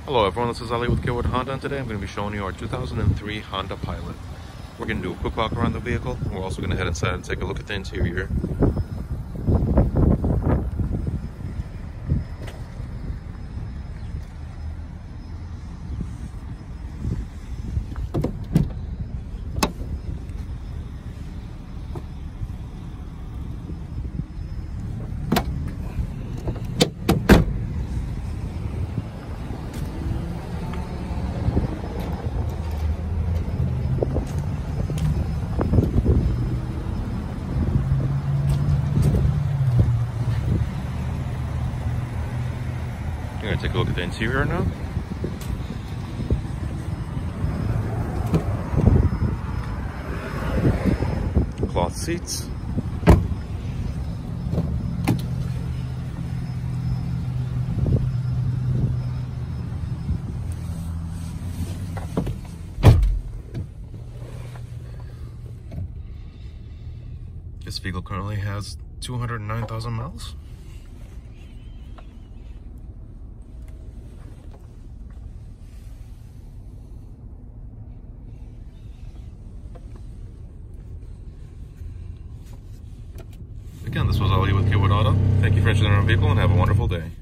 Hello everyone, this is Ali with Killwood Honda, and today I'm going to be showing you our 2003 Honda Pilot. We're going to do a quick walk around the vehicle. We're also going to head inside and take a look at the interior. We're going to take a look at the interior now. Cloth seats. This vehicle currently has 209,000 miles. Again, this was Ali with Killwood Auto. Thank you for entering our vehicle and have a wonderful day.